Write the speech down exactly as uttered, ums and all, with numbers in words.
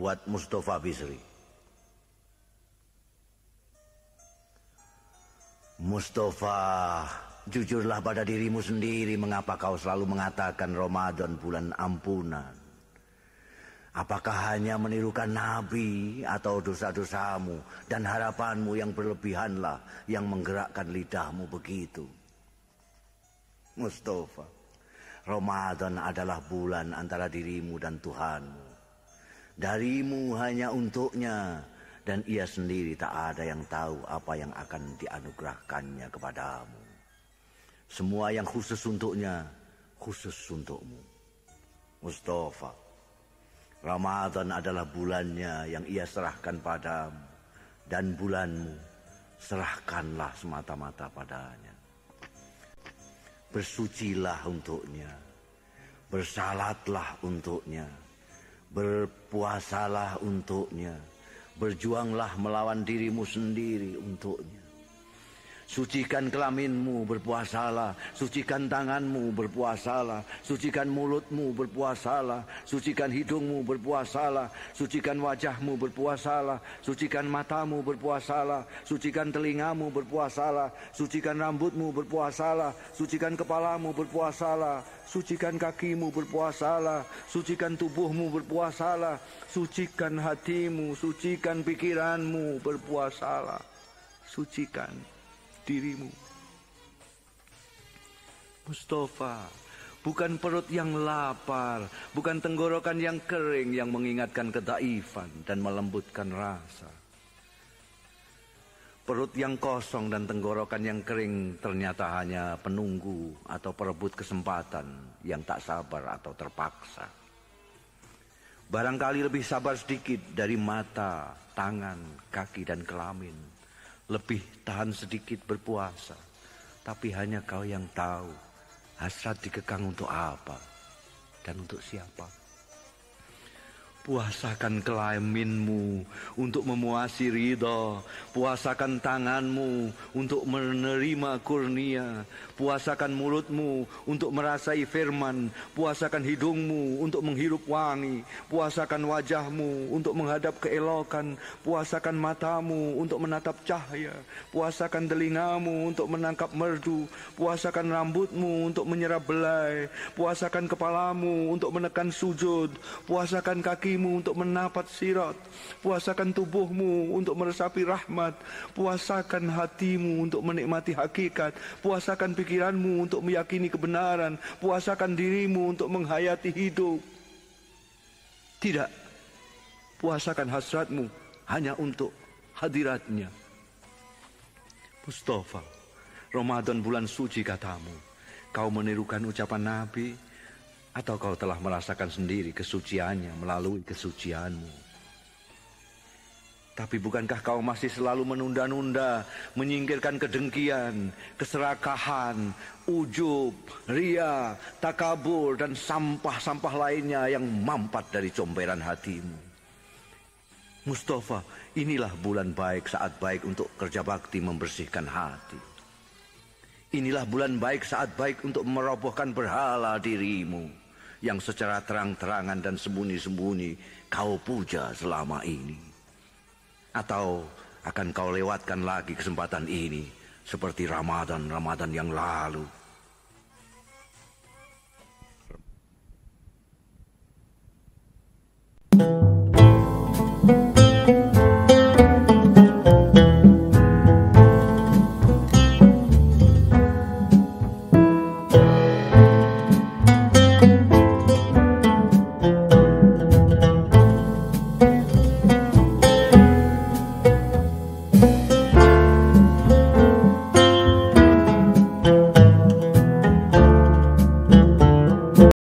buat Mustafa Bisri. Mustafa, jujurlah pada dirimu sendiri mengapa kau selalu mengatakan Ramadan bulan ampunan. Apakah hanya menirukan Nabi atau dosa-dosamu dan harapanmu yang berlebihanlah yang menggerakkan lidahmu begitu? Mustafa, Ramadan adalah bulan antara dirimu dan Tuhanmu. Darimu hanya untuknya, dan ia sendiri tak ada yang tahu apa yang akan dianugerahkannya kepadamu. Semua yang khusus untuknya, khusus untukmu. Mustafa, Ramadan adalah bulannya yang ia serahkan padamu, dan bulanmu serahkanlah semata-mata padanya. Bersucilah untuknya, bersalatlah untuknya, berpuasalah untuknya, berjuanglah melawan dirimu sendiri untuknya. Sucikan kelaminmu, berpuasalah. Sucikan tanganmu, berpuasalah. Sucikan mulutmu, berpuasalah. Sucikan hidungmu, berpuasalah. Sucikan wajahmu, berpuasalah. Sucikan matamu, berpuasalah. Sucikan telingamu, berpuasalah. Sucikan rambutmu, berpuasalah. Sucikan kepalamu, berpuasalah. Sucikan kakimu, berpuasalah. Sucikan tubuhmu, berpuasalah. Sucikan hatimu, sucikan pikiranmu, berpuasalah. Sucikan dirimu. Mustafa, bukan perut yang lapar, bukan tenggorokan yang kering yang mengingatkan kedaifan dan melembutkan rasa. Perut yang kosong dan tenggorokan yang kering ternyata hanya penunggu atau perebut kesempatan yang tak sabar atau terpaksa. Barangkali lebih sabar sedikit dari mata, tangan, kaki dan kelamin. Lebih tahan sedikit berpuasa, tapi hanya kau yang tahu hasrat dikekang untuk apa dan untuk siapa. Puasakan kelaminmu untuk memuasi ridha. Puasakan tanganmu untuk menerima kurnia. Puasakan mulutmu untuk merasai firman. Puasakan hidungmu untuk menghirup wangi. Puasakan wajahmu untuk menghadap keelokan. Puasakan matamu untuk menatap cahaya. Puasakan telingamu untuk menangkap merdu. Puasakan rambutmu untuk menyerap belai. Puasakan kepalamu untuk menekan sujud. Puasakan kaki untuk menapat sirat. Puasakan tubuhmu untuk meresapi rahmat. Puasakan hatimu untuk menikmati hakikat. Puasakan pikiranmu untuk meyakini kebenaran. Puasakan dirimu untuk menghayati hidup. Tidak, puasakan hasratmu hanya untuk hadiratnya. Mustafa, Ramadan bulan suci katamu. Kau menirukan ucapan Nabi, atau kau telah merasakan sendiri kesuciannya melalui kesucianmu? Tapi bukankah kau masih selalu menunda-nunda, menyingkirkan kedengkian, keserakahan, ujub, ria, takabur, dan sampah-sampah lainnya yang mampat dari comberan hatimu? Mustafa, inilah bulan baik, saat baik untuk kerja bakti membersihkan hati. Inilah bulan baik, saat baik untuk merobohkan berhala dirimu yang secara terang-terangan dan sembunyi-sembunyi kau puja selama ini. Atau akan kau lewatkan lagi kesempatan ini seperti Ramadan-Ramadan yang lalu,